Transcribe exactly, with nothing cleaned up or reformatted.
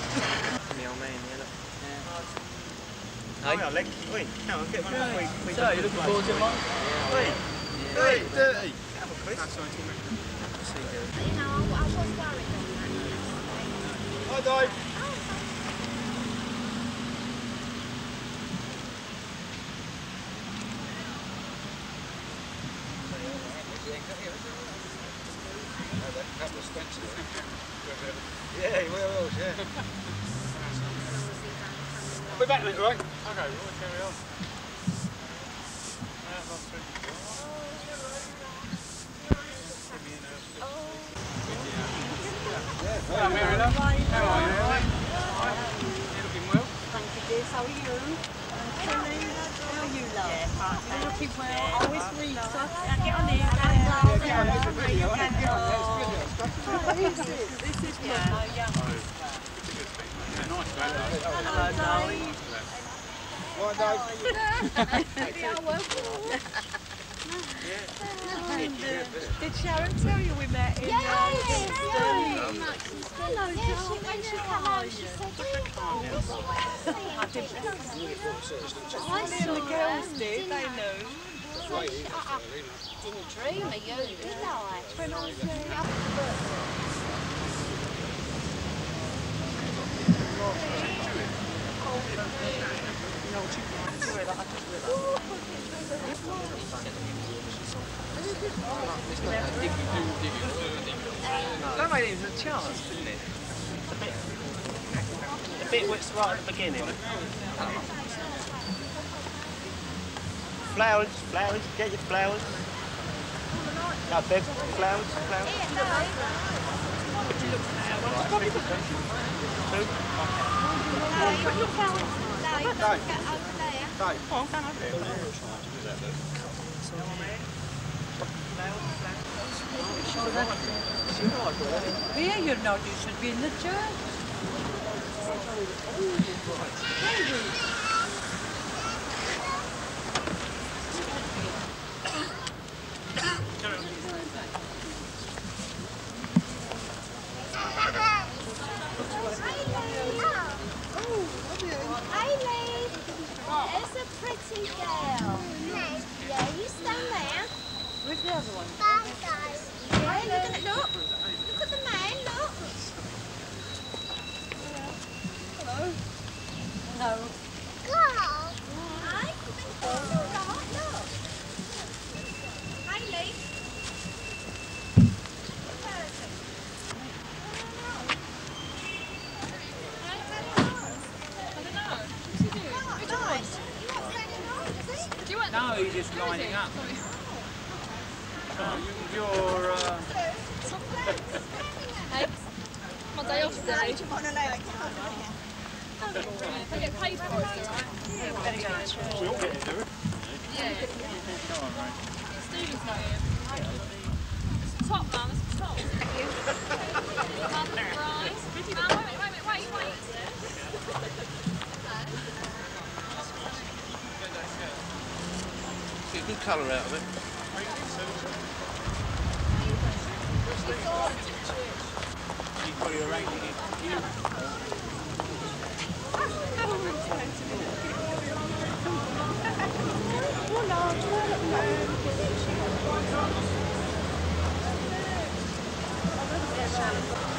My old man, yeah, look. Oh, yeah, leg. Oi, no, I'll get one of those. So, you looking forward to it, Mike? Oi, oi, dirty. Have a quiz. What's he doing? You know, I, I was worried on that. Hi, Dave. Yeah, he will, yeah. We're back in it, right? Okay, we'll carry on. Hello, Mary love. How are you? All right? You looking well? Thank you, dear. How are you? Kelly, how are you, love? Yeah, fine. You're looking well. I always read stuff. Get on there. Yeah, get on, it's a video. Get on, it's a video. What is this? This is yeah. Yeah. Nice, man. Hello, darling. Right, Dave. Yeah, welcome. Did Sharon tell you we met in Yeah, uh, yeah, Hello, yeah, she, when she came out, she said, I didn't the girls did, they knew. I didn't dream of you, did I? When I was young. That made it was a chance, didn't it? A bit, a bit was right at the beginning. Flowers, flowers, get your flowers. No, Bev, flowers, flowers. Two. Dave. Oh, I'm going over there. Here, you know, you should be in the church. There's a pretty girl. Yeah, you stand there. Where's the other one? Yeah, look at it, look. Look at the man, look. Hello. Hello. Girl. Hi. Oh, look. Hi, Lee. No, he's just lining up. Oh, you're, uh... Hey, my day off today. I get paid for it, alright? We all get to do it. Yeah. Stephen's not here. It's the top, man, it's the top. Mother fries. Man, wait a minute, wait a minute, wait, wait. Get a good colour out of it. You've got your arranging it. Hello.